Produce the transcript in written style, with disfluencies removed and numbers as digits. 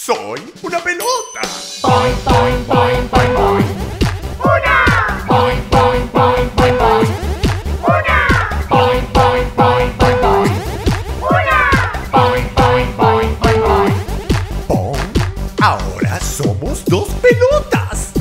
Soy una pelota. Boing, boing, boing, boing, boing. Una. Boing, boing, boing, boing, boing. Una. Boing, boing, boing, boing, boing. Una. Boing, boing, boing, boing, boing. Ahora somos dos pelotas.